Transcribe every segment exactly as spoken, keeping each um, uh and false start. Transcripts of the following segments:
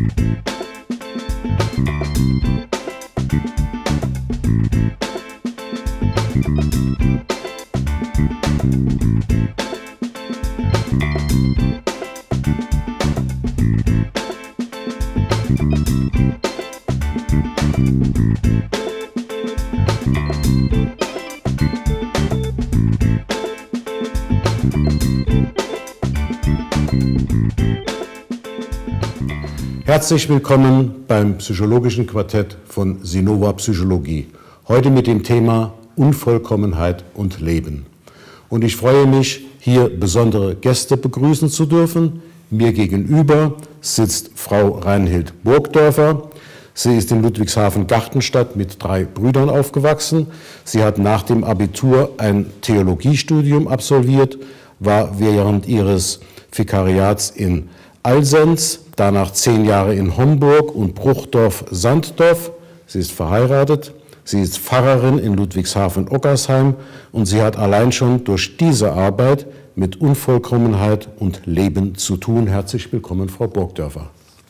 Herzlich willkommen beim Psychologischen Quartett von Sinova Psychologie. Heute mit dem Thema Unvollkommenheit und Leben. Und ich freue mich, hier besondere Gäste begrüßen zu dürfen. Mir gegenüber sitzt Frau Reinhild Burgdörfer. Sie ist in Ludwigshafen-Gartenstadt mit drei Brüdern aufgewachsen. Sie hat nach dem Abitur ein Theologiestudium absolviert, war während ihres Vikariats in Alsenz, danach zehn Jahre in Homburg und Bruchdorf-Sanddorf. Sie ist verheiratet, sie ist Pfarrerin in Ludwigshafen-Ockersheim und sie hat allein schon durch diese Arbeit mit Unvollkommenheit und Leben zu tun. Herzlich willkommen, Frau Burgdörfer.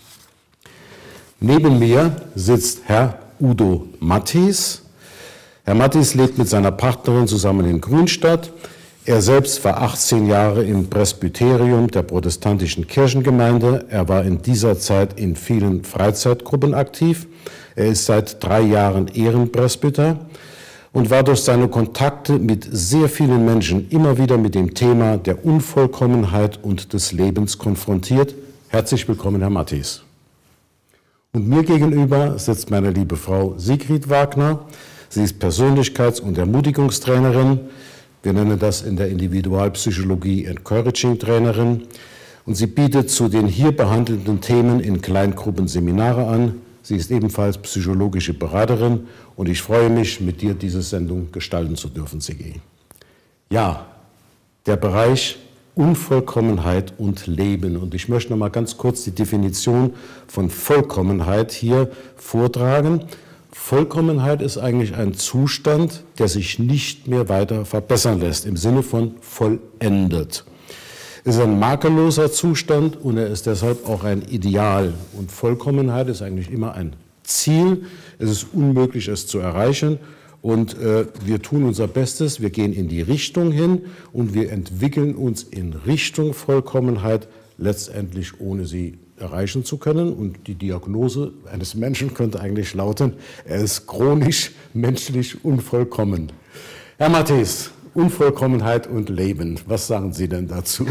Neben mir sitzt Herr Udo Mattis. Herr Mattis lebt mit seiner Partnerin zusammen in Grünstadt. Er selbst war achtzehn Jahre im Presbyterium der protestantischen Kirchengemeinde. Er war in dieser Zeit in vielen Freizeitgruppen aktiv. Er ist seit drei Jahren Ehrenpresbyter und war durch seine Kontakte mit sehr vielen Menschen immer wieder mit dem Thema der Unvollkommenheit und des Lebens konfrontiert. Herzlich willkommen, Herr Mattis. Und mir gegenüber sitzt meine liebe Frau Sigrid Wagner. Sie ist Persönlichkeits- und Ermutigungstrainerin. Wir nennen das in der Individualpsychologie Encouraging-Trainerin. Und sie bietet zu den hier behandelten Themen in Kleingruppen Seminare an. Sie ist ebenfalls psychologische Beraterin und ich freue mich, mit dir diese Sendung gestalten zu dürfen, Sigi. Ja, der Bereich Unvollkommenheit und Leben. Und ich möchte noch mal ganz kurz die Definition von Vollkommenheit hier vortragen. Vollkommenheit ist eigentlich ein Zustand, der sich nicht mehr weiter verbessern lässt, im Sinne von vollendet. Es ist ein makelloser Zustand und er ist deshalb auch ein Ideal. Und Vollkommenheit ist eigentlich immer ein Ziel. Es ist unmöglich, es zu erreichen. Und äh, wir tun unser Bestes, wir gehen in die Richtung hin und wir entwickeln uns in Richtung Vollkommenheit, letztendlich ohne sie erreichen zu können. Und die Diagnose eines Menschen könnte eigentlich lauten, er ist chronisch menschlich unvollkommen. Herr Mattis, Unvollkommenheit und Leben, was sagen Sie denn dazu?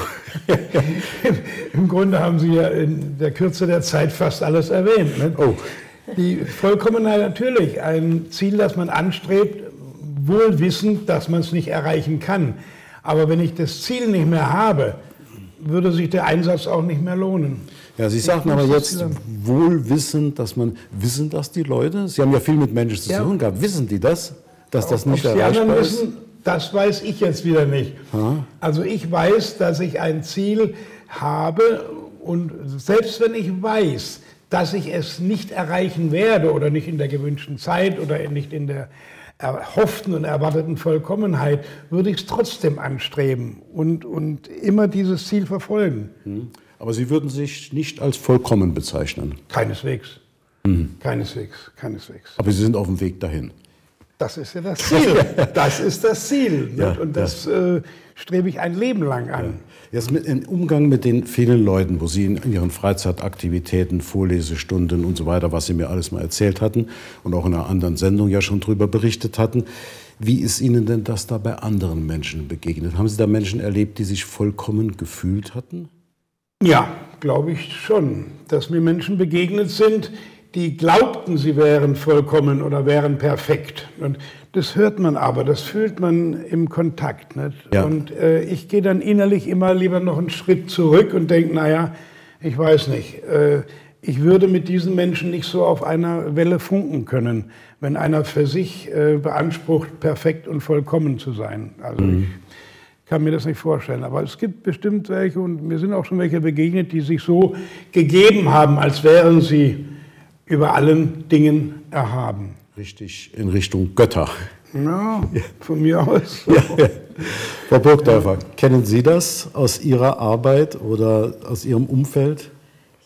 Im Grunde haben Sie ja in der Kürze der Zeit fast alles erwähnt. Ne? Oh. Die Vollkommenheit natürlich, ein Ziel, das man anstrebt, wohl wissend, dass man es nicht erreichen kann. Aber wenn ich das Ziel nicht mehr habe, würde sich der Einsatz auch nicht mehr lohnen. Ja, Sie sagten aber jetzt wohl wissend, dass man, wissen das die Leute? Sie haben ja viel mit Menschen zu tun gehabt. Wissen die das, dass das nicht erreichbar ist? Wissen, das weiß ich jetzt wieder nicht. Ha? Also ich weiß, dass ich ein Ziel habe und selbst wenn ich weiß, dass ich es nicht erreichen werde oder nicht in der gewünschten Zeit oder nicht in der erhofften und erwarteten Vollkommenheit, würde ich es trotzdem anstreben und, und immer dieses Ziel verfolgen. Hm. Aber Sie würden sich nicht als vollkommen bezeichnen? Keineswegs. Hm. Keineswegs, keineswegs. Aber Sie sind auf dem Weg dahin? Das ist ja das Ziel. Das ist das Ziel. Ja, und das ja. äh, strebe ich ein Leben lang an. Ja. Jetzt mit, im Umgang mit den vielen Leuten, wo Sie in, in Ihren Freizeitaktivitäten, Vorlesestunden und so weiter, was Sie mir alles mal erzählt hatten und auch in einer anderen Sendung ja schon drüber berichtet hatten, wie ist Ihnen denn das da bei anderen Menschen begegnet? Haben Sie da Menschen erlebt, die sich vollkommen gefühlt hatten? Ja, glaube ich schon, dass mir Menschen begegnet sind, die glaubten, sie wären vollkommen oder wären perfekt. Und das hört man aber, das fühlt man im Kontakt. Nicht? Ja. Und äh, ich gehe dann innerlich immer lieber noch einen Schritt zurück und denke, naja, ich weiß nicht, äh, ich würde mit diesen Menschen nicht so auf einer Welle funken können, wenn einer für sich äh, beansprucht, perfekt und vollkommen zu sein. Also mhm. ich kann mir das nicht vorstellen. Aber es gibt bestimmt welche, und mir sind auch schon welche begegnet, die sich so gegeben haben, als wären sie über allen Dingen erhaben. Richtig in Richtung Götter. Ja, von mir aus. So. Ja, ja. Frau Burgdörfer, kennen Sie das aus Ihrer Arbeit oder aus Ihrem Umfeld?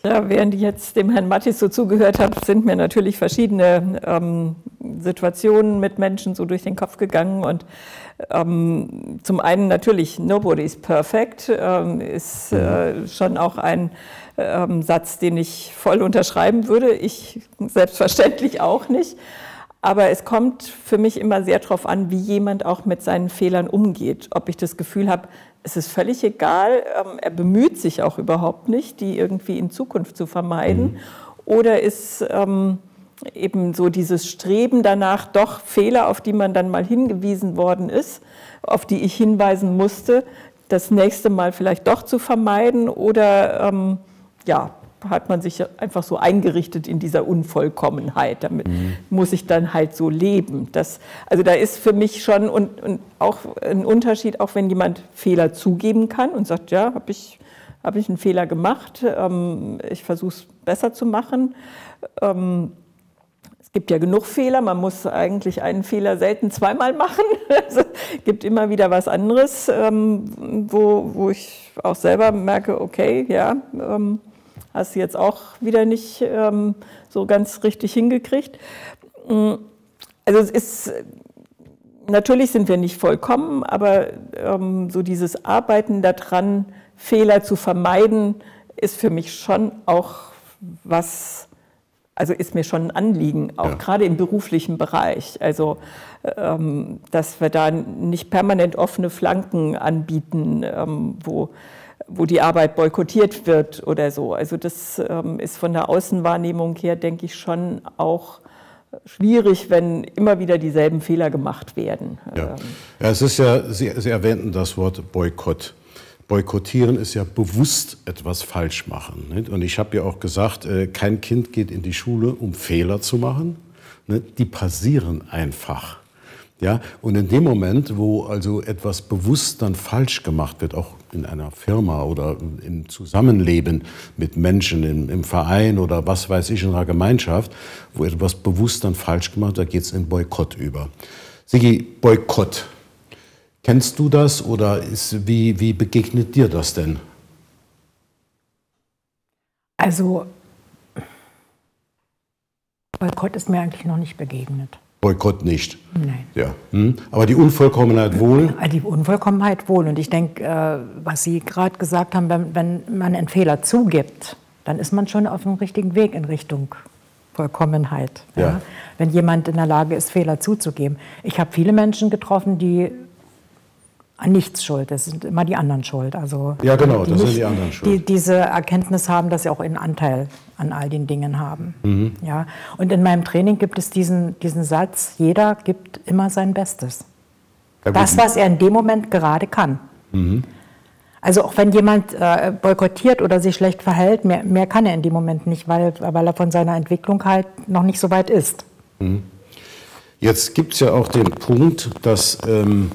Ja, während ich jetzt dem Herrn Matthies so zugehört habe, sind mir natürlich verschiedene ähm, Situationen mit Menschen so durch den Kopf gegangen. Und ähm, zum einen natürlich, nobody is perfect, ähm, ist äh, schon auch ein ähm, Satz, den ich voll unterschreiben würde. Ich selbstverständlich auch nicht. Aber es kommt für mich immer sehr darauf an, wie jemand auch mit seinen Fehlern umgeht. Ob ich das Gefühl habe, es ist völlig egal, ähm, er bemüht sich auch überhaupt nicht, die irgendwie in Zukunft zu vermeiden. Mhm. Oder ist ähm, eben so dieses Streben danach, doch Fehler, auf die man dann mal hingewiesen worden ist, auf die ich hinweisen musste, das nächste Mal vielleicht doch zu vermeiden? Oder ähm, ja, hat man sich einfach so eingerichtet in dieser Unvollkommenheit. Damit mhm. muss ich dann halt so leben. Das, also da ist für mich schon und, und auch ein Unterschied, auch wenn jemand Fehler zugeben kann und sagt, ja, habe ich, hab ich einen Fehler gemacht, ähm, ich versuche es besser zu machen. Ähm, es gibt ja genug Fehler, man muss eigentlich einen Fehler selten zweimal machen. Also, es gibt immer wieder was anderes, ähm, wo, wo ich auch selber merke, okay, ja, ähm, hast du jetzt auch wieder nicht ähm, so ganz richtig hingekriegt. Also es ist, natürlich sind wir nicht vollkommen, aber ähm, so dieses Arbeiten daran, Fehler zu vermeiden, ist für mich schon auch was, also ist mir schon ein Anliegen, auch ja. gerade im beruflichen Bereich. Also ähm, dass wir da nicht permanent offene Flanken anbieten, ähm, wo wo die Arbeit boykottiert wird oder so. Also das ähm, ist von der Außenwahrnehmung her, denke ich, schon auch schwierig, wenn immer wieder dieselben Fehler gemacht werden. Ja, ja es ist ja, Sie, Sie erwähnten das Wort Boykott. Boykottieren ist ja bewusst etwas falsch machen. Nicht? Und ich habe ja auch gesagt, äh, kein Kind geht in die Schule, um Fehler zu machen. Nicht? Die passieren einfach. Ja, und in dem Moment, wo also etwas bewusst dann falsch gemacht wird, auch in einer Firma oder im Zusammenleben mit Menschen, im, im Verein oder was weiß ich, in einer Gemeinschaft, wo etwas bewusst dann falsch gemacht wird, da geht es in Boykott über. Sigi, Boykott, kennst du das oder ist, wie, wie begegnet dir das denn? Also, Boykott ist mir eigentlich noch nicht begegnet. Boykott nicht. Nein. Ja. Hm. Aber die Unvollkommenheit wohl? Die Unvollkommenheit wohl. Und ich denke, äh, was Sie gerade gesagt haben, wenn, wenn man einen Fehler zugibt, dann ist man schon auf dem richtigen Weg in Richtung Vollkommenheit. Ja. Ja? Wenn jemand in der Lage ist, Fehler zuzugeben. Ich habe viele Menschen getroffen, die an nichts schuld. Das sind immer die anderen schuld. Also ja, genau, die das nicht, sind die anderen schuld. Die diese Erkenntnis haben, dass sie auch einen Anteil an all den Dingen haben. Mhm. Ja? Und in meinem Training gibt es diesen, diesen Satz, jeder gibt immer sein Bestes. Ja, das, was er in dem Moment gerade kann. Mhm. Also auch wenn jemand äh, boykottiert oder sich schlecht verhält, mehr, mehr kann er in dem Moment nicht, weil, weil er von seiner Entwicklung halt noch nicht so weit ist. Mhm. Jetzt gibt es ja auch den Punkt, dass ähm,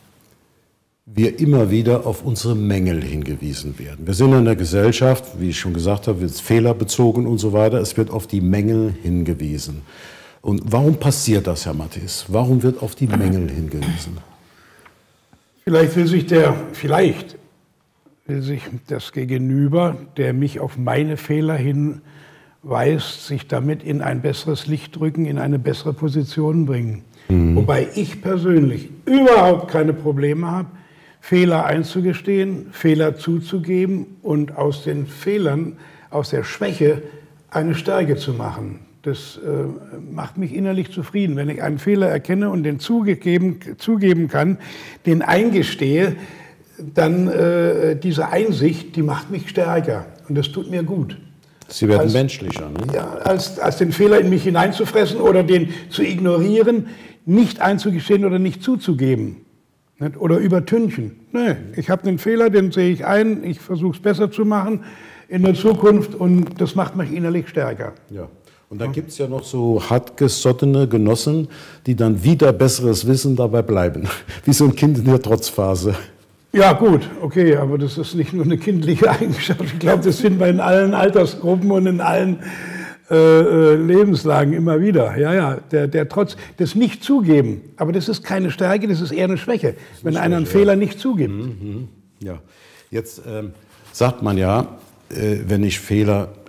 wir immer wieder auf unsere Mängel hingewiesen werden. Wir sind in einer Gesellschaft, wie ich schon gesagt habe, wird fehlerbezogen und so weiter. Es wird auf die Mängel hingewiesen. Und warum passiert das, Herr Matthies? Warum wird auf die Mängel hingewiesen? Vielleicht will sich der, vielleicht will sich das Gegenüber, der mich auf meine Fehler hinweist, sich damit in ein besseres Licht rücken, in eine bessere Position bringen. Mhm. Wobei ich persönlich überhaupt keine Probleme habe, Fehler einzugestehen, Fehler zuzugeben und aus den Fehlern, aus der Schwäche eine Stärke zu machen. Das äh, macht mich innerlich zufrieden. Wenn ich einen Fehler erkenne und den zugegeben, zugeben kann, den eingestehe, dann äh, diese Einsicht, die macht mich stärker und das tut mir gut. Sie werden als, menschlicher, ne? Ja, als, als den Fehler in mich hineinzufressen oder den zu ignorieren, nicht einzugestehen oder nicht zuzugeben. Oder übertünchen. Nee, ich habe einen Fehler, den sehe ich ein, ich versuche es besser zu machen in der Zukunft und das macht mich innerlich stärker. Ja. Und dann gibt es ja noch so hartgesottene Genossen, die dann wieder besseres Wissen dabei bleiben. Wie so ein Kind in der Trotzphase. Ja gut, okay, aber das ist nicht nur eine kindliche Eigenschaft. Ich glaube, das finden wir in allen Altersgruppen und in allen Äh, Lebenslagen immer wieder. Ja, ja, der, der Trotz, das Nicht-Zugeben, aber das ist keine Stärke, das ist eher eine Schwäche, wenn einer einen Fehler nicht zugibt. Mhm, ja, jetzt ähm, sagt man ja, äh, wenn ich Fehler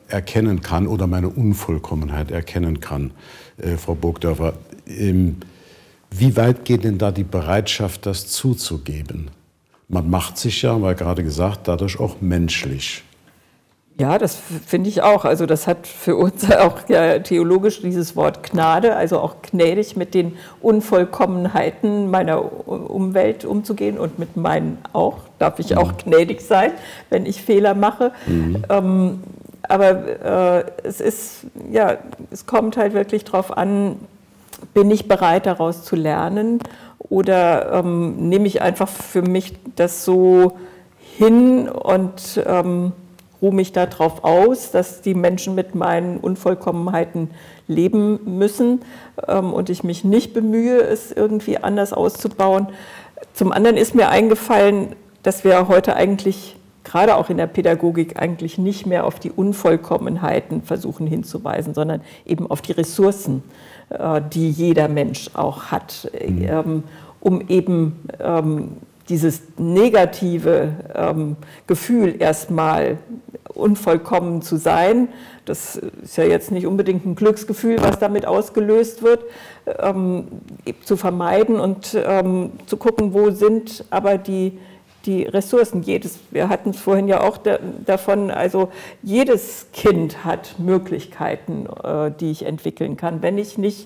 erkennen kann oder meine Unvollkommenheit erkennen kann, äh, Frau Burgdörfer. Ähm, wie weit geht denn da die Bereitschaft, das zuzugeben? Man macht sich ja, weil gerade gesagt, dadurch auch menschlich. Ja, das finde ich auch. Also das hat für uns auch ja, theologisch dieses Wort Gnade, also auch gnädig mit den Unvollkommenheiten meiner Umwelt umzugehen und mit meinen auch. Darf ich auch gnädig sein, wenn ich Fehler mache. Mhm. Ähm, aber äh, es ist, ja, es kommt halt wirklich darauf an, bin ich bereit, daraus zu lernen oder ähm, nehme ich einfach für mich das so hin und ähm, ruhe mich darauf aus, dass die Menschen mit meinen Unvollkommenheiten leben müssen ähm, und ich mich nicht bemühe, es irgendwie anders auszubauen. Zum anderen ist mir eingefallen, dass wir heute eigentlich, gerade auch in der Pädagogik, eigentlich nicht mehr auf die Unvollkommenheiten versuchen hinzuweisen, sondern eben auf die Ressourcen, äh, die jeder Mensch auch hat, mhm. ähm, um eben ähm, dieses negative ähm, Gefühl erstmal unvollkommen zu sein, das ist ja jetzt nicht unbedingt ein Glücksgefühl, was damit ausgelöst wird, ähm, zu vermeiden und ähm, zu gucken, wo sind aber die, die Ressourcen. Jedes, wir hatten es vorhin ja auch da, davon, also jedes Kind hat Möglichkeiten, äh, die ich entwickeln kann, wenn ich nicht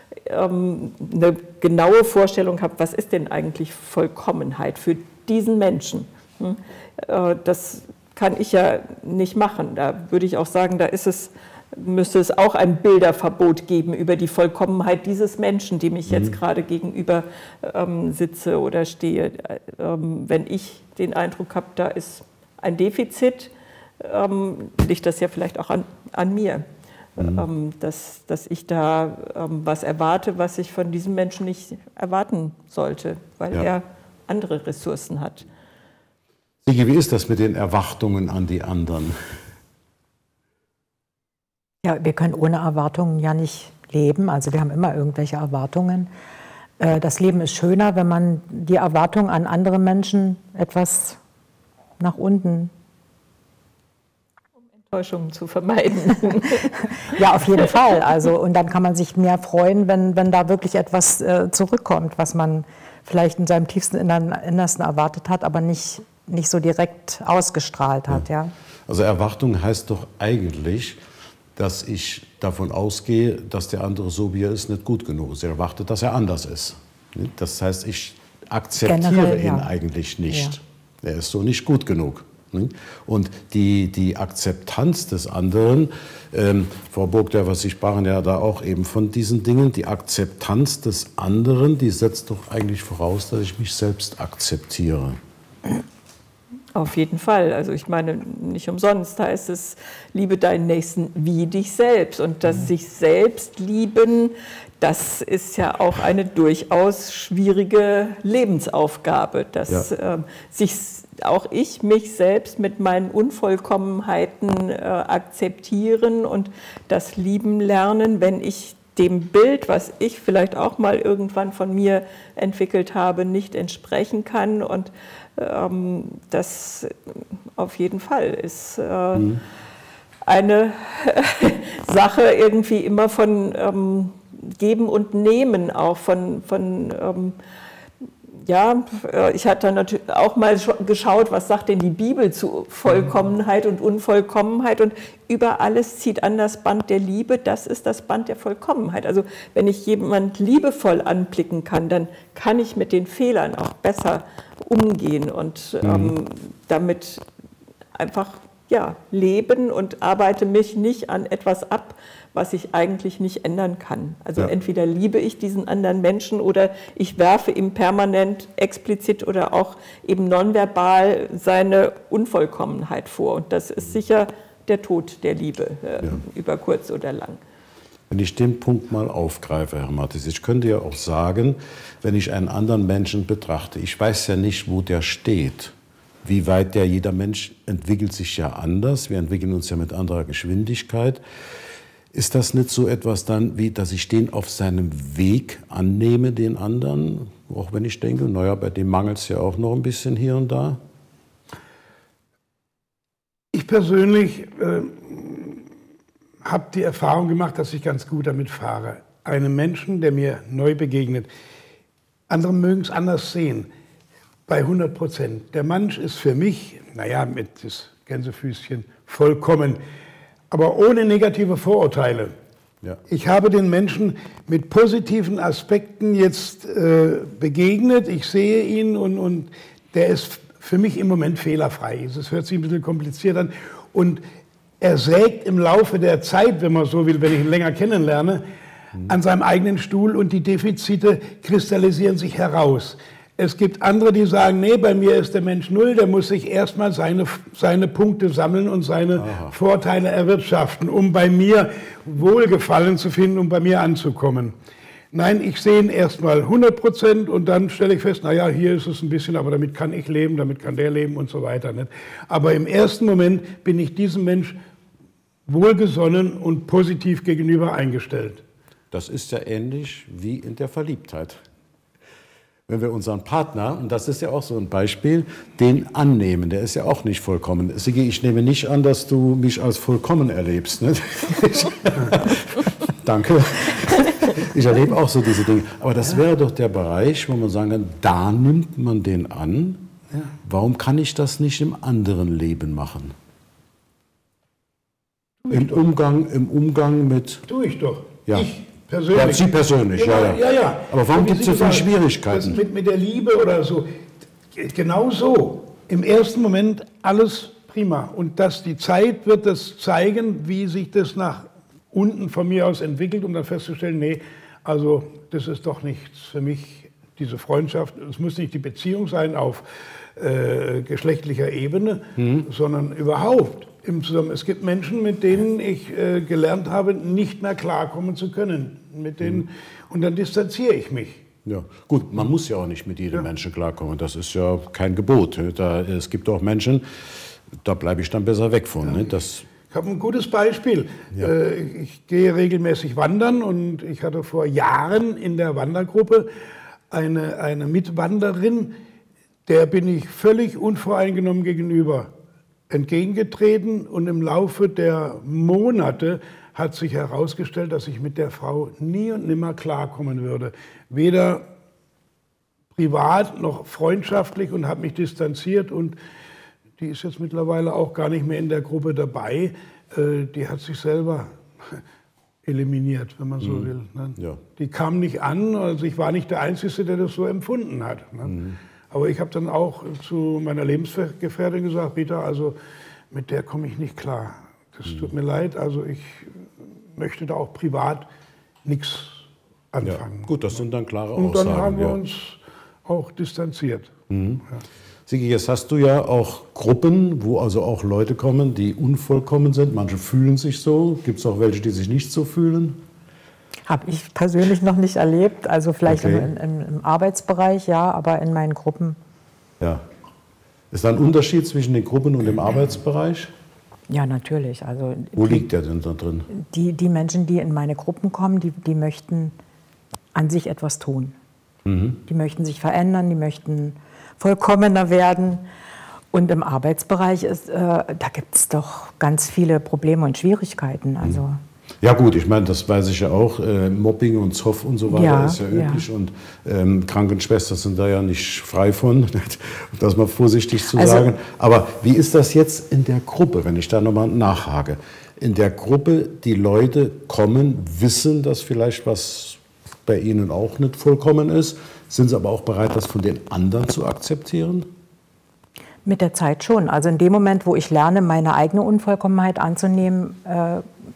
eine genaue Vorstellung habe, was ist denn eigentlich Vollkommenheit für diesen Menschen. Das kann ich ja nicht machen. Da würde ich auch sagen, da ist es, müsste es auch ein Bilderverbot geben über die Vollkommenheit dieses Menschen, dem ich jetzt mhm. gerade gegenüber ähm, sitze oder stehe. Ähm, wenn ich den Eindruck habe, da ist ein Defizit, ähm, liegt das ja vielleicht auch an, an mir. Mhm. Dass, dass ich da ähm, was erwarte, was ich von diesem Menschen nicht erwarten sollte, weil ja. er andere Ressourcen hat. Sigi, wie ist das mit den Erwartungen an die anderen? Ja, wir können ohne Erwartungen ja nicht leben. Also wir haben immer irgendwelche Erwartungen. Das Leben ist schöner, wenn man die Erwartungen an andere Menschen etwas nach unten Enttäuschungen zu vermeiden. Ja, auf jeden Fall. Also, und dann kann man sich mehr freuen, wenn, wenn da wirklich etwas äh, zurückkommt, was man vielleicht in seinem tiefsten Innersten erwartet hat, aber nicht, nicht so direkt ausgestrahlt hat. Ja. Ja. Also Erwartung heißt doch eigentlich, dass ich davon ausgehe, dass der andere so wie er ist nicht gut genug ist. Er erwartet, dass er anders ist. Das heißt, ich akzeptiere Generell, ihn ja. eigentlich nicht. Ja. Er ist so nicht gut genug. Und die, die Akzeptanz des anderen, ähm, Frau Burgdörfer, Sie sprachen ja da auch eben von diesen Dingen, die Akzeptanz des anderen, die setzt doch eigentlich voraus, dass ich mich selbst akzeptiere. Auf jeden Fall. Also ich meine, nicht umsonst heißt es, liebe deinen Nächsten wie dich selbst. Und das sich selbst lieben, das ist ja auch eine durchaus schwierige Lebensaufgabe, dass ja. äh, sich auch ich mich selbst mit meinen Unvollkommenheiten äh, akzeptieren und das lieben lernen, wenn ich dem Bild, was ich vielleicht auch mal irgendwann von mir entwickelt habe, nicht entsprechen kann. Und ähm, das auf jeden Fall ist äh, mhm. eine Sache irgendwie immer von ähm, Geben und Nehmen, auch von, von ähm, ja, ich hatte natürlich auch mal geschaut, was sagt denn die Bibel zu Vollkommenheit und Unvollkommenheit, und über alles zieht an das Band der Liebe, das ist das Band der Vollkommenheit. Also wenn ich jemand liebevoll anblicken kann, dann kann ich mit den Fehlern auch besser umgehen und mhm. ähm, damit einfach ja, leben und arbeite mich nicht an etwas ab, was ich eigentlich nicht ändern kann. Also ja. entweder liebe ich diesen anderen Menschen oder ich werfe ihm permanent, explizit oder auch eben nonverbal seine Unvollkommenheit vor. Und das ist sicher der Tod der Liebe, äh, ja. über kurz oder lang. Wenn ich den Punkt mal aufgreife, Herr Matthies, ich könnte ja auch sagen, wenn ich einen anderen Menschen betrachte, ich weiß ja nicht, wo der steht. Wie weit der, jeder Mensch entwickelt sich ja anders, wir entwickeln uns ja mit anderer Geschwindigkeit. Ist das nicht so etwas dann, wie dass ich den auf seinem Weg annehme, den anderen? Auch wenn ich denke, naja, bei dem mangelt es ja auch noch ein bisschen hier und da. Ich persönlich äh, habe die Erfahrung gemacht, dass ich ganz gut damit fahre. Einem Menschen, der mir neu begegnet. Andere mögen es anders sehen. Bei hundert Prozent. Der Mensch ist für mich, naja, mit das Gänsefüßchen, vollkommen, aber ohne negative Vorurteile. Ja. Ich habe den Menschen mit positiven Aspekten jetzt äh, begegnet. Ich sehe ihn und, und der ist für mich im Moment fehlerfrei. Das hört sich ein bisschen kompliziert an. Und er sägt im Laufe der Zeit, wenn man so will, wenn ich ihn länger kennenlerne, mhm. an seinem eigenen Stuhl und die Defizite kristallisieren sich heraus. Es gibt andere, die sagen, nee, bei mir ist der Mensch null, der muss sich erstmal seine, seine Punkte sammeln und seine Aha. Vorteile erwirtschaften, um bei mir Wohlgefallen zu finden, um bei mir anzukommen. Nein, ich sehe ihn erstmal hundert Prozent und dann stelle ich fest, naja, hier ist es ein bisschen, aber damit kann ich leben, damit kann der leben und so weiter. Nicht? Aber im ersten Moment bin ich diesem Mensch wohlgesonnen und positiv gegenüber eingestellt. Das ist ja ähnlich wie in der Verliebtheit. Wenn wir unseren Partner, und das ist ja auch so ein Beispiel, den annehmen, der ist ja auch nicht vollkommen. Sigi, ich nehme nicht an, dass du mich als vollkommen erlebst. Ne? Danke. Ich erlebe auch so diese Dinge. Aber das wäre doch der Bereich, wo man sagen kann, da nimmt man den an. Ja. Warum kann ich das nicht im anderen Leben machen? Im Umgang, im Umgang mit... Tue ich doch. Ja. Ich. Persönlich. Ja, Sie persönlich, ja, ja. ja, ja. Aber warum gibt es so viele Schwierigkeiten? Mit, mit der Liebe oder so. Genau so. Im ersten Moment alles prima. Und dass die Zeit wird das zeigen, wie sich das nach unten von mir aus entwickelt, um dann festzustellen, nee, also das ist doch nichts für mich, diese Freundschaft. Es muss nicht die Beziehung sein auf äh, geschlechtlicher Ebene, mhm. sondern überhaupt. Im Zusammen. Es gibt Menschen, mit denen ich äh, gelernt habe, nicht mehr klarkommen zu können. Mit denen, mhm. Und dann distanziere ich mich. Ja, gut, man muss ja auch nicht mit jedem ja. Menschen klarkommen. Das ist ja kein Gebot. Da, es gibt auch Menschen, da bleibe ich dann besser weg von. Ja. Ne? Das ich habe ein gutes Beispiel. Ja. Äh, ich gehe regelmäßig wandern und ich hatte vor Jahren in der Wandergruppe eine, eine Mitwanderin, der bin ich völlig unvoreingenommen gegenüber entgegengetreten und im Laufe der Monate hat sich herausgestellt, dass ich mit der Frau nie und nimmer klarkommen würde. Weder privat noch freundschaftlich und habe mich distanziert und die ist jetzt mittlerweile auch gar nicht mehr in der Gruppe dabei. Die hat sich selber eliminiert, wenn man so mhm. will. Ja. Die kam nicht an, also ich war nicht der Einzige, der das so empfunden hat. Mhm. Aber ich habe dann auch zu meiner Lebensgefährtin gesagt, Rita, also mit der komme ich nicht klar. Das mhm. tut mir leid, also ich möchte da auch privat nichts anfangen. Ja, gut, das sind dann klare Aussagen. Und dann haben wir ja. uns auch distanziert. Mhm. Ja. Sigi, jetzt hast du ja auch Gruppen, wo also auch Leute kommen, die unvollkommen sind. Manche fühlen sich so. Gibt es auch welche, die sich nicht so fühlen? Habe ich persönlich noch nicht erlebt, also vielleicht okay. im, im, im Arbeitsbereich, ja, aber in meinen Gruppen. Ja. Ist da ein Unterschied zwischen den Gruppen und dem Arbeitsbereich? Ja, natürlich. Also Wo die, liegt der denn da drin? Die, die Menschen, die in meine Gruppen kommen, die, die möchten an sich etwas tun. Mhm. Die möchten sich verändern, die möchten vollkommener werden. Und im Arbeitsbereich ist, äh, da gibt es doch ganz viele Probleme und Schwierigkeiten. Also mhm. Ja gut, ich meine, das weiß ich ja auch, äh, Mobbing und Zoff und so weiter ja, ist ja üblich ja. und ähm, Krankenschwestern sind da ja nicht frei von, um das mal vorsichtig zu also, sagen. Aber wie ist das jetzt in der Gruppe, wenn ich da nochmal nachhake? In der Gruppe, die Leute kommen, wissen, dass vielleicht was bei ihnen auch nicht vollkommen ist, sind sie aber auch bereit, das von den anderen zu akzeptieren? Mit der Zeit schon. Also in dem Moment, wo ich lerne, meine eigene Unvollkommenheit anzunehmen, äh,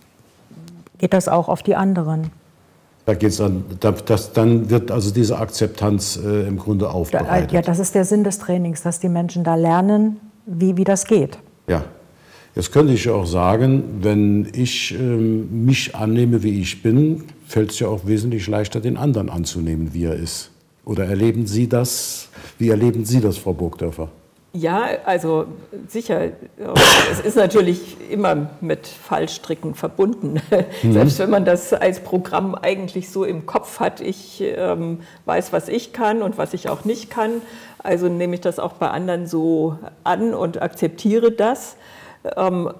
geht das auch auf die anderen. Da geht's dann, das, dann wird also diese Akzeptanz äh, im Grunde aufbereitet. Ja, das ist der Sinn des Trainings, dass die Menschen da lernen, wie, wie das geht. Ja, jetzt könnte ich auch sagen, wenn ich ähm, mich annehme, wie ich bin, fällt es ja auch wesentlich leichter, den anderen anzunehmen, wie er ist. Oder erleben Sie das? Wie erleben Sie das, Frau Burgdörfer? Ja, also sicher. Es ist natürlich immer mit Fallstricken verbunden. Mhm. Selbst wenn man das als Programm eigentlich so im Kopf hat, ich ähm, weiß, was ich kann und was ich auch nicht kann. Also nehme ich das auch bei anderen so an und akzeptiere das. Ähm,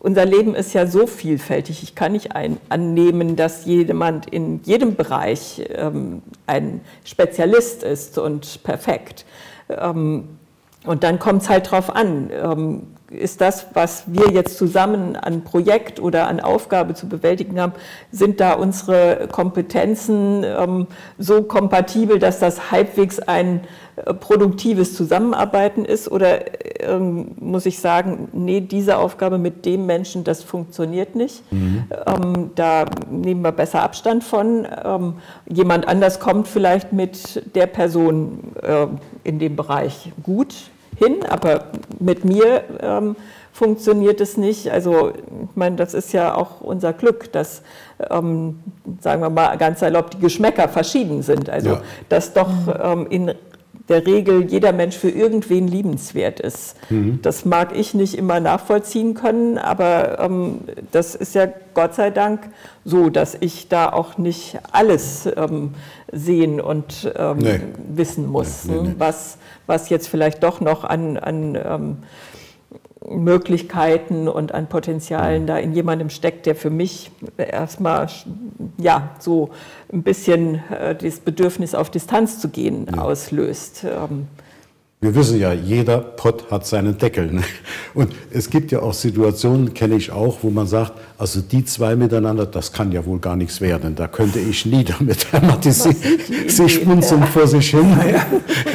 unser Leben ist ja so vielfältig. Ich kann nicht ein, annehmen, dass jemand in jedem Bereich ähm, ein Spezialist ist und perfekt. Ähm, und dann kommt es halt drauf an. Ähm, ist das, was wir jetzt zusammen an Projekt oder an Aufgabe zu bewältigen haben, sind da unsere Kompetenzen ähm, so kompatibel, dass das halbwegs ein äh, produktives Zusammenarbeiten ist? Oder ähm, muss ich sagen, nee, diese Aufgabe mit dem Menschen, das funktioniert nicht. Mhm. Ähm, da nehmen wir besser Abstand von. Ähm, jemand anders kommt vielleicht mit der Person äh, in dem Bereich gut hin, aber mit mir ähm, funktioniert es nicht. Also ich meine, das ist ja auch unser Glück, dass, ähm, sagen wir mal ganz salopp, die Geschmäcker verschieden sind. Also ja. dass doch ähm, in der Regel jeder Mensch für irgendwen liebenswert ist. Mhm. Das mag ich nicht immer nachvollziehen können, aber ähm, das ist ja Gott sei Dank so, dass ich da auch nicht alles ähm, sehen und ähm, nee. wissen muss, nee, nee, nee. Was, was jetzt vielleicht doch noch an, an ähm, Möglichkeiten und an Potenzialen mhm. da in jemandem steckt, der für mich erstmal ja, so ein bisschen äh, das Bedürfnis auf Distanz zu gehen ja. auslöst. Ähm, Wir wissen ja, jeder Pott hat seinen Deckel. Ne? Und es gibt ja auch Situationen, kenne ich auch, wo man sagt, also die zwei miteinander, das kann ja wohl gar nichts werden. Da könnte ich nie damit. Herr Mattis, Sie, Sie schmunzeln ja. vor sich hin. Ja.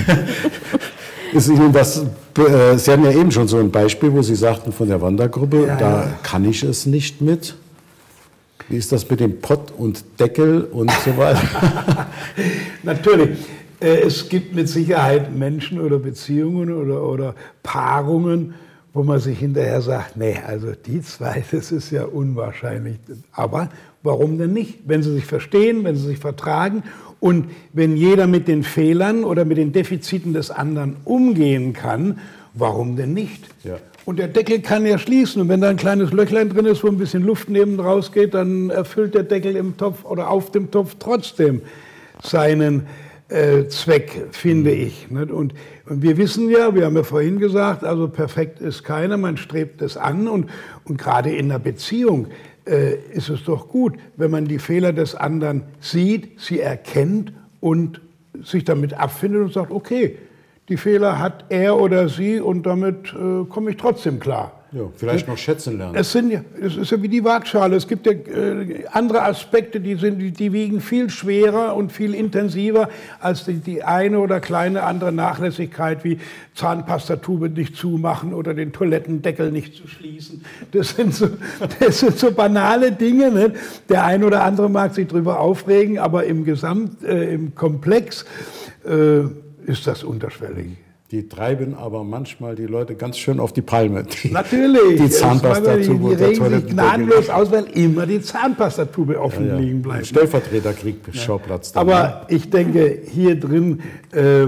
Ist Ihnen das, äh, Sie haben ja eben schon so ein Beispiel, wo Sie sagten von der Wandergruppe, ja, da ja. kann ich es nicht mit. Wie ist das mit dem Pott und Deckel und so weiter? Natürlich. Es gibt mit Sicherheit Menschen oder Beziehungen oder, oder Paarungen, wo man sich hinterher sagt, nee, also die zwei, das ist ja unwahrscheinlich. Aber warum denn nicht? Wenn sie sich verstehen, wenn sie sich vertragen und wenn jeder mit den Fehlern oder mit den Defiziten des anderen umgehen kann, warum denn nicht? Ja. Und der Deckel kann ja schließen. Und wenn da ein kleines Löchlein drin ist, wo ein bisschen Luft neben rausgeht, dann erfüllt der Deckel im Topf oder auf dem Topf trotzdem seinen äh, Zweck, finde mhm. ich. Und, und wir wissen ja, wir haben ja vorhin gesagt, also perfekt ist keiner, man strebt es an. Und, und gerade in einer Beziehung äh, ist es doch gut, wenn man die Fehler des anderen sieht, sie erkennt und sich damit abfindet und sagt, okay, die Fehler hat er oder sie und damit äh, komme ich trotzdem klar. Ja, vielleicht noch schätzen lernen. Es, sind ja, es ist ja wie die Waagschale. Es gibt ja äh, andere Aspekte, die, sind, die, die wiegen viel schwerer und viel intensiver als die, die eine oder kleine andere Nachlässigkeit wie Zahnpastatube nicht zumachen oder den Toilettendeckel nicht zu schließen. Das sind so, das sind so banale Dinge. Ne? Der eine oder andere mag sich darüber aufregen, aber im Gesamt, äh, im Komplex äh, ist das unterschwellig. Die treiben aber manchmal die Leute ganz schön auf die Palme. Die, Natürlich. Die Zahnpastatube. Die, die regen sich gnadenlos aus, weil immer die Zahnpastatube offen ja, ja. liegen bleibt. Stellvertreterkrieg, ja. Schauplatz. Dann, aber ja. ich denke, hier drin äh, äh,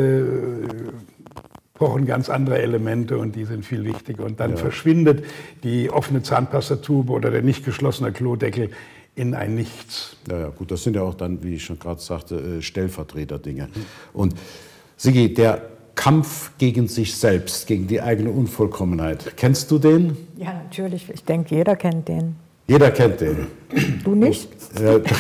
pochen ganz andere Elemente und die sind viel wichtiger. Und dann ja. verschwindet die offene Zahnpastatube oder der nicht geschlossene Klodeckel in ein Nichts. Ja, ja, gut, das sind ja auch dann, wie ich schon gerade sagte, Stellvertreterdinge. Und Sigi, der Kampf gegen sich selbst, gegen die eigene Unvollkommenheit. Kennst du den? Ja, natürlich. Ich denke, jeder kennt den. Jeder kennt den. Du nicht? Ja. Ich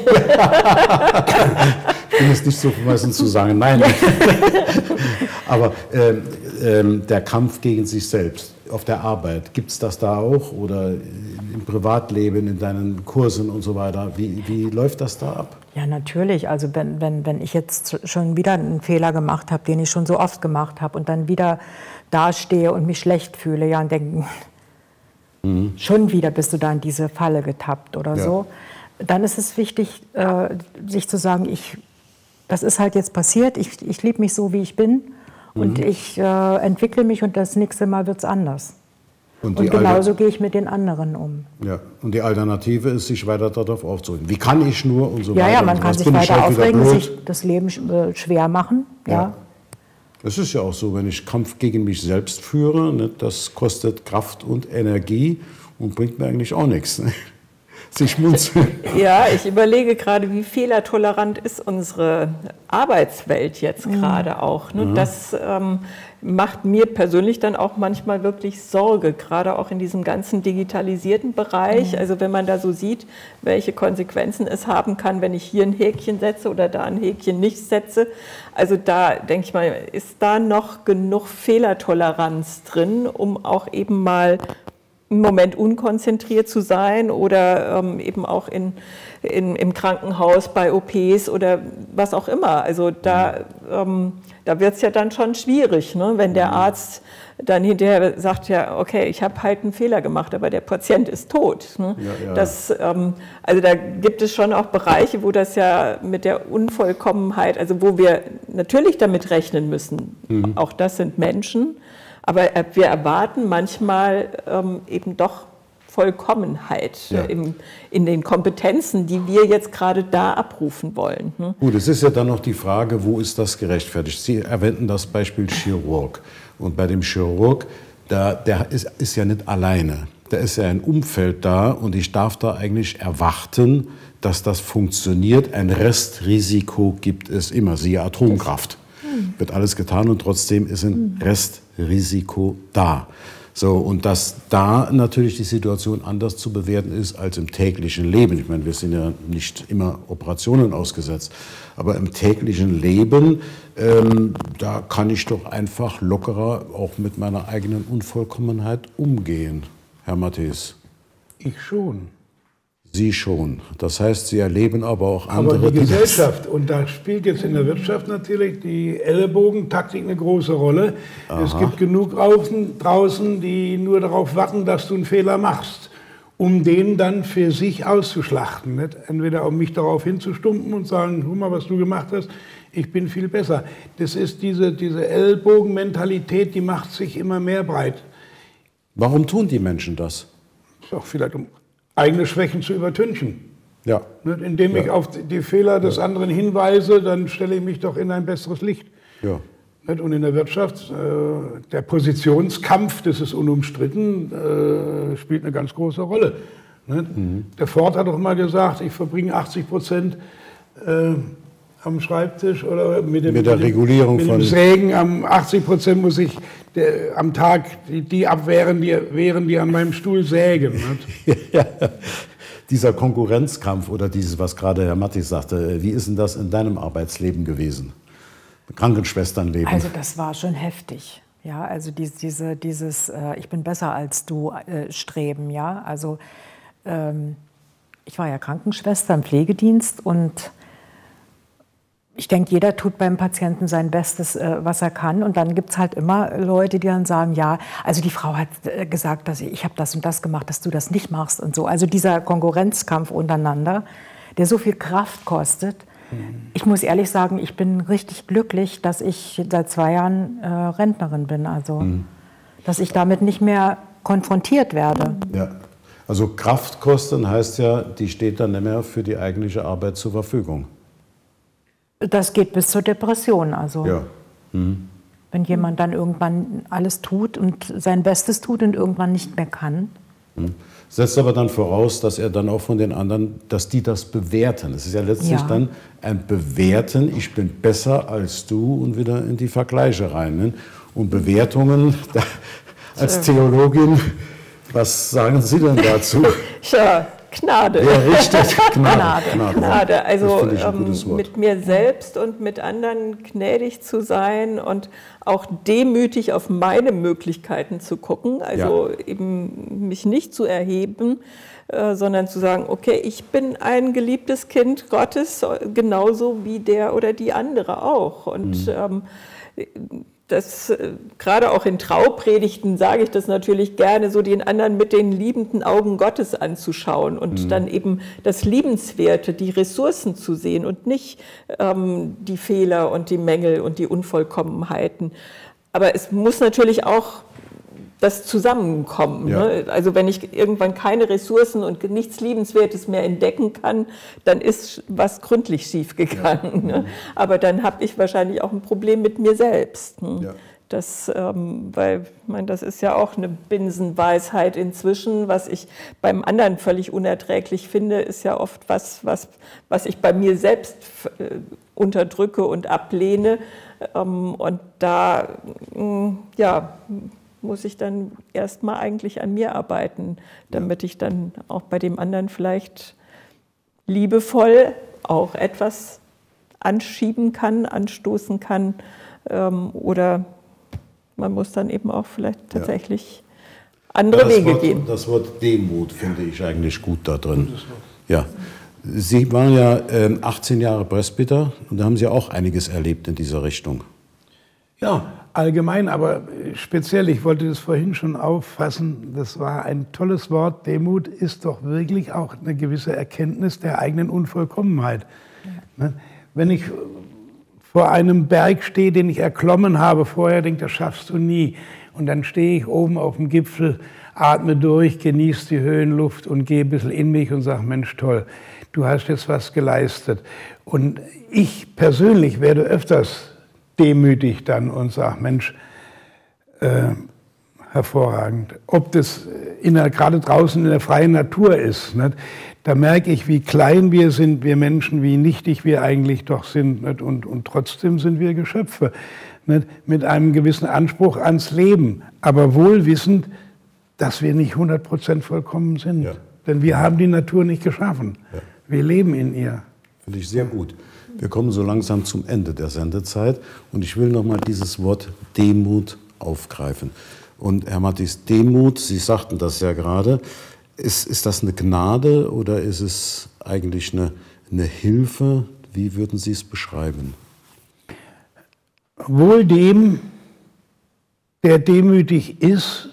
bin es nicht so vermessen zu sagen, nein. Aber ähm, ähm, der Kampf gegen sich selbst auf der Arbeit, gibt es das da auch? Oder im Privatleben, in deinen Kursen und so weiter? Wie, wie läuft das da ab? Ja, natürlich. Also wenn, wenn, wenn ich jetzt schon wieder einen Fehler gemacht habe, den ich schon so oft gemacht habe und dann wieder dastehe und mich schlecht fühle, ja, und denke, mhm. schon wieder bist du da in diese Falle getappt oder ja. so, dann ist es wichtig, äh, sich zu sagen, ich, das ist halt jetzt passiert, ich, ich liebe mich so, wie ich bin mhm. und ich äh, entwickle mich und das nächste Mal wird es anders. Und, und genauso gehe ich mit den anderen um. Ja, und die Alternative ist, sich weiter darauf aufzuregen. Wie kann ich nur und so ja, weiter. Ja, man kann sich weiter halt aufregen, sich das Leben schwer machen. Ja. Ja. Es ist ja auch so, wenn ich Kampf gegen mich selbst führe, ne, das kostet Kraft und Energie und bringt mir eigentlich auch nichts. Ne? Sie schmunzeln. Ja, ich überlege gerade, wie fehlertolerant ist unsere Arbeitswelt jetzt gerade mhm. auch. Ne? Mhm. Dass ähm, macht mir persönlich dann auch manchmal wirklich Sorge, gerade auch in diesem ganzen digitalisierten Bereich. Mhm. Also wenn man da so sieht, welche Konsequenzen es haben kann, wenn ich hier ein Häkchen setze oder da ein Häkchen nicht setze. Also da denke ich mal, ist da noch genug Fehlertoleranz drin, um auch eben mal im Moment unkonzentriert zu sein oder ähm, eben auch in, in, im Krankenhaus bei O Ps oder was auch immer. Also da, ähm, da wird es ja dann schon schwierig, ne? Wenn der Arzt dann hinterher sagt, ja, okay, ich habe halt einen Fehler gemacht, aber der Patient ist tot. Ne? Ja, ja. Das, ähm, also da gibt es schon auch Bereiche, wo das ja mit der Unvollkommenheit, also wo wir natürlich damit rechnen müssen, mhm. auch das sind Menschen, aber wir erwarten manchmal ähm, eben doch Vollkommenheit ja. im, in den Kompetenzen, die wir jetzt gerade da abrufen wollen. Hm? Gut, es ist ja dann noch die Frage, wo ist das gerechtfertigt? Sie erwähnten das Beispiel Chirurg. Und bei dem Chirurg, da, der ist, ist ja nicht alleine. Da ist ja ein Umfeld da und ich darf da eigentlich erwarten, dass das funktioniert. Ein Restrisiko gibt es immer, siehe Atomkraft. Wird alles getan und trotzdem ist ein Restrisiko da. So, und dass da natürlich die Situation anders zu bewerten ist als im täglichen Leben. Ich meine, wir sind ja nicht immer Operationen ausgesetzt, aber im täglichen Leben, ähm, da kann ich doch einfach lockerer auch mit meiner eigenen Unvollkommenheit umgehen, Herr Matthies. Ich schon. Sie schon. Das heißt, Sie erleben aber auch andere Aber die Gesellschaft, und da spielt jetzt in der Wirtschaft natürlich die Ellenbogentaktik eine große Rolle. Aha. Es gibt genug draußen, die nur darauf warten, dass du einen Fehler machst, um den dann für sich auszuschlachten. Nicht? Entweder um mich darauf hinzustumpen und sagen, guck mal, was du gemacht hast, ich bin viel besser. Das ist diese, diese Ellbogenmentalität, die macht sich immer mehr breit. Warum tun die Menschen das? Ist auch vielleicht um eigene Schwächen zu übertünchen. Ja. Indem ich ja. auf die Fehler des ja. anderen hinweise, dann stelle ich mich doch in ein besseres Licht. Ja. Und in der Wirtschaft, der Positionskampf, das ist unumstritten, spielt eine ganz große Rolle. Mhm. Der Ford hat doch mal gesagt, ich verbringe achtzig Prozent am Schreibtisch oder mit, dem, mit der Regulierung mit dem von Sägen, am achtzig Prozent muss ich der, am Tag die, die abwehren, die, wehren, die an meinem Stuhl sägen. Ja, dieser Konkurrenzkampf oder dieses, was gerade Herr Matthies sagte, wie ist denn das in deinem Arbeitsleben gewesen? Krankenschwesternleben? Also das war schon heftig. Ja, also diese, diese, dieses äh, ich bin besser als du äh, Streben. Ja, also ähm, ich war ja Krankenschwester im Pflegedienst und ich denke, jeder tut beim Patienten sein Bestes, was er kann. Und dann gibt es halt immer Leute, die dann sagen, ja, also die Frau hat gesagt, dass ich, ich habe das und das gemacht, dass du das nicht machst und so. Also dieser Konkurrenzkampf untereinander, der so viel Kraft kostet. Mhm. Ich muss ehrlich sagen, ich bin richtig glücklich, dass ich seit zwei Jahren äh, Rentnerin bin. Also, mhm. dass ich damit nicht mehr konfrontiert werde. Ja. Also Kraft kosten heißt ja, die steht dann nicht mehr für die eigentliche Arbeit zur Verfügung. Das geht bis zur Depression. Also ja. mhm. wenn jemand dann irgendwann alles tut und sein Bestes tut und irgendwann nicht mehr kann. Mhm. Setzt aber dann voraus, dass er dann auch von den anderen, dass die das bewerten. Es ist ja letztlich ja. dann ein Bewerten, ich bin besser als du und wieder in die Vergleiche rein. Ne? Und Bewertungen, da, als Theologin, was sagen Sie denn dazu? Ja. Gnade. Ja, richtig. Gnade. Gnade. Gnade. Also ähm, mit mir selbst und mit anderen gnädig zu sein und auch demütig auf meine Möglichkeiten zu gucken. Also ja. eben mich nicht zu erheben, äh, sondern zu sagen, okay, ich bin ein geliebtes Kind Gottes, genauso wie der oder die andere auch. Und mhm. ähm, Das, gerade auch in Traupredigten sage ich das natürlich gerne, so den anderen mit den liebenden Augen Gottes anzuschauen und mhm. dann eben das Liebenswerte, die Ressourcen zu sehen und nicht ähm, die Fehler und die Mängel und die Unvollkommenheiten. Aber es muss natürlich auch das Zusammenkommen. Ja. Ne? Also wenn ich irgendwann keine Ressourcen und nichts Liebenswertes mehr entdecken kann, dann ist was gründlich schiefgegangen. Ja. Ne? Aber dann habe ich wahrscheinlich auch ein Problem mit mir selbst. Ne? Ja. Das, ähm, weil, ich meine, das ist ja auch eine Binsenweisheit inzwischen. Was ich beim anderen völlig unerträglich finde, ist ja oft was, was, was ich bei mir selbst äh, unterdrücke und ablehne. Und da, ja, muss ich dann erstmal eigentlich an mir arbeiten, damit ich dann auch bei dem anderen vielleicht liebevoll auch etwas anschieben kann, anstoßen kann. Oder man muss dann eben auch vielleicht tatsächlich ja. andere ja, Wege Wort, gehen. Das Wort Demut finde ich eigentlich gut da drin. Ja. Sie waren ja äh, achtzehn Jahre Presbyter und da haben Sie auch einiges erlebt in dieser Richtung. Ja, allgemein, aber speziell, ich wollte das vorhin schon auffassen, das war ein tolles Wort. Demut ist doch wirklich auch eine gewisse Erkenntnis der eigenen Unvollkommenheit. Ja. Wenn ich vor einem Berg stehe, den ich erklommen habe, vorher denke, das schaffst du nie. Und dann stehe ich oben auf dem Gipfel, atme durch, genieße die Höhenluft und gehe ein bisschen in mich und sage, Mensch, toll, du hast jetzt was geleistet. Und ich persönlich werde öfters demütig dann und sage, Mensch, äh, hervorragend. Ob das in der, gerade draußen in der freien Natur ist, nicht? Da merke ich, wie klein wir sind, wir Menschen, wie nichtig wir eigentlich doch sind. Nicht? Und, und trotzdem sind wir Geschöpfe, nicht? Mit einem gewissen Anspruch ans Leben, aber wohl wissend, dass wir nicht hundert Prozent vollkommen sind. Ja. Denn wir haben die Natur nicht geschaffen. Ja. Wir leben in ihr. Finde ich sehr gut. Wir kommen so langsam zum Ende der Sendezeit und ich will noch mal dieses Wort Demut aufgreifen. Und Herr Matthies, Demut, Sie sagten das ja gerade, ist, ist das eine Gnade oder ist es eigentlich eine, eine Hilfe? Wie würden Sie es beschreiben? Wohl dem, der demütig ist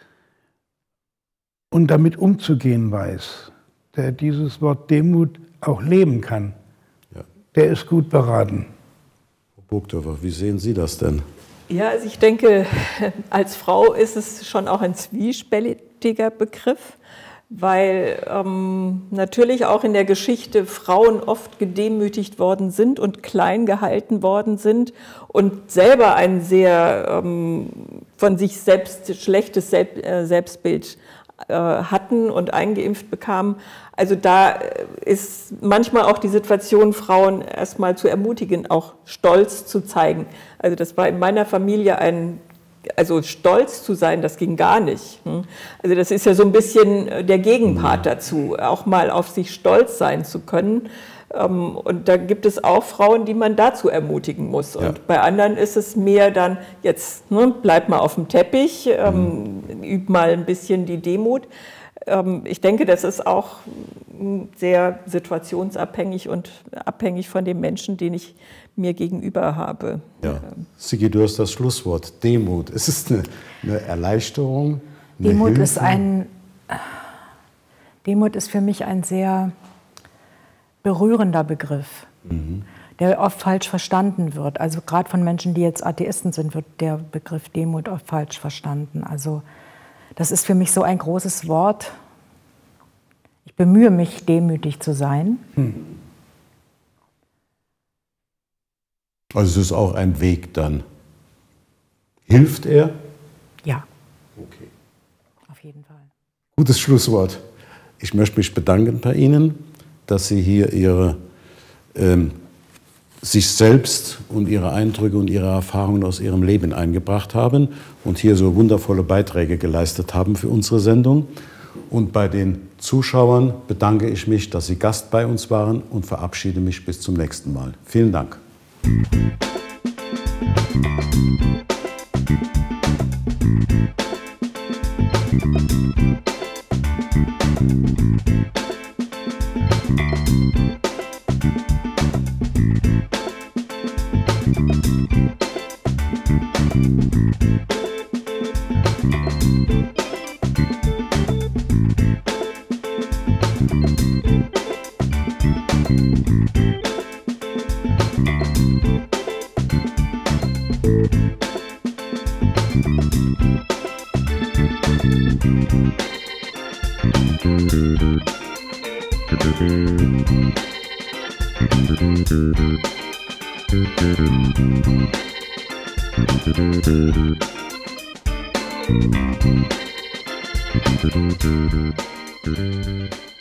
und damit umzugehen weiß, der dieses Wort Demut auch leben kann, ja. Der ist gut beraten. Frau Burgdorfer, wie sehen Sie das denn? Ja, also ich denke, als Frau ist es schon auch ein zwiespältiger Begriff, weil ähm, natürlich auch in der Geschichte Frauen oft gedemütigt worden sind und klein gehalten worden sind und selber ein sehr ähm, von sich selbst schlechtes Selb- äh, Selbstbild äh, hatten und eingeimpft bekamen. Also da ist manchmal auch die Situation, Frauen erstmal zu ermutigen, auch Stolz zu zeigen. Also das war in meiner Familie ein, also stolz zu sein, das ging gar nicht. Also das ist ja so ein bisschen der Gegenpart dazu, auch mal auf sich stolz sein zu können. Und da gibt es auch Frauen, die man dazu ermutigen muss. Und ja. Bei anderen ist es mehr dann, jetzt ne, bleib mal auf dem Teppich, ähm, mhm. üb mal ein bisschen die Demut. Ich denke, das ist auch sehr situationsabhängig und abhängig von dem Menschen, den ich mir gegenüber habe. Ja. Sigi, du hast das Schlusswort, Demut. Es ist eine, eine Erleichterung, eine Demut Hilfe. ist ein, Demut ist für mich ein sehr berührender Begriff, mhm. der oft falsch verstanden wird. Also gerade von Menschen, die jetzt Atheisten sind, wird der Begriff Demut oft falsch verstanden. Also das ist für mich so ein großes Wort. Ich bemühe mich, demütig zu sein. Hm. Also es ist auch ein Weg dann. Hilft er? Ja. Okay. Auf jeden Fall. Gutes Schlusswort. Ich möchte mich bedanken bei Ihnen, dass Sie hier Ihre, ähm, sich selbst und Ihre Eindrücke und Ihre Erfahrungen aus Ihrem Leben eingebracht haben und hier so wundervolle Beiträge geleistet haben für unsere Sendung. Und bei den Zuschauern bedanke ich mich, dass Sie Gast bei uns waren und verabschiede mich bis zum nächsten Mal. Vielen Dank. Thank you.